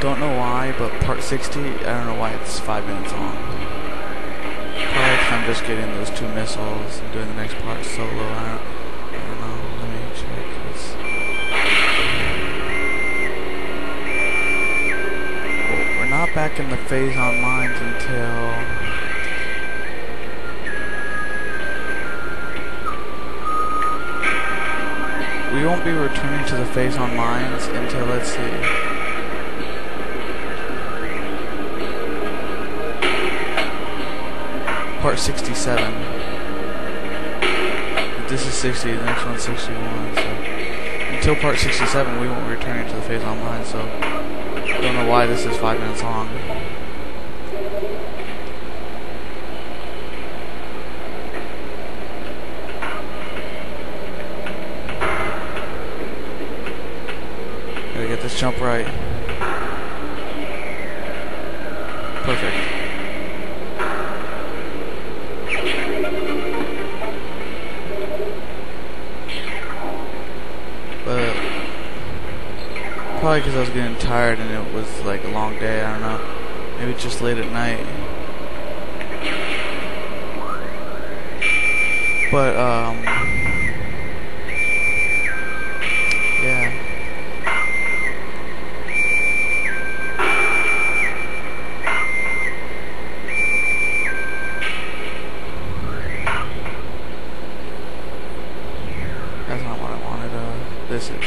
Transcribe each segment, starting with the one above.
Don't know why, but part 60, I don't know why it's 5 minutes long. Probably 'cause I'm just getting those 2 missiles and doing the next part solo. I don't know. Let me check this. Well, we're not back in the phase on mines until... We won't be returning to the phase on mines until, let's see. Part 67. This is 60, the next one's 61, so until part 67 we won't be returning to the phase on mines, so I don't know why this is 5 minutes long. Gotta get this jump right. Perfect. But probably because I was getting tired and it was like a long day, I don't know. Maybe just late at night. But yeah. That's not what I wanted. This is.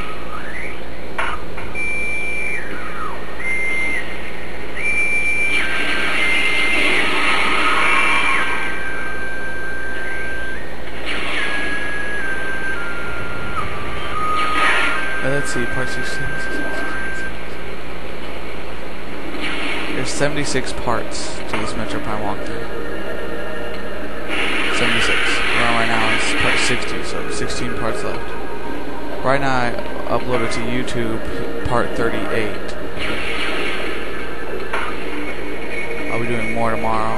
Let's see, part 16. There's 76 parts to this Metro Prime walkthrough. 76. Well, right now it's part 60, so 16 parts left. Right now I uploaded to YouTube part 38. I'll be doing more tomorrow.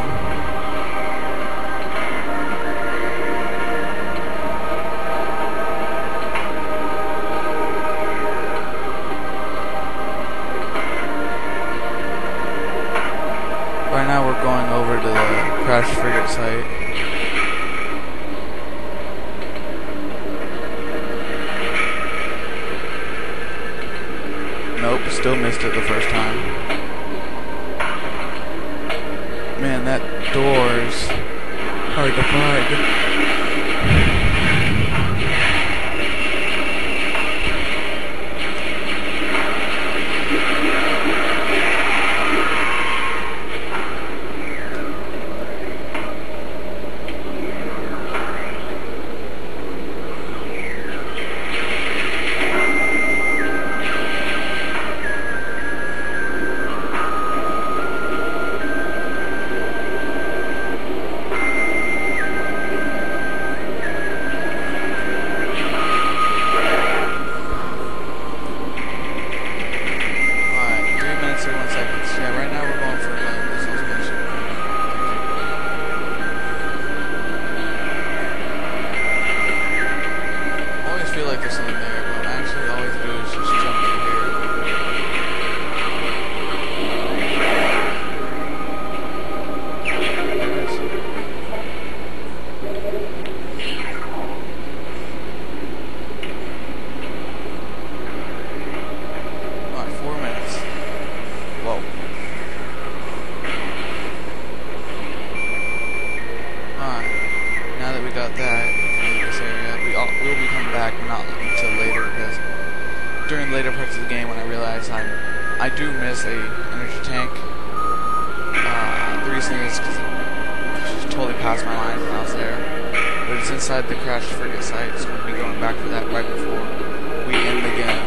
Right now we're going over to the crash frigate site. Nope, still missed it the first time. Man, that door's hard to find. During later parts of the game when I realized I do miss a energy tank. The reason is because she totally passed my mind when I was there. But it's inside the crashed frigate site, so we'll be going back for that right before we end the game.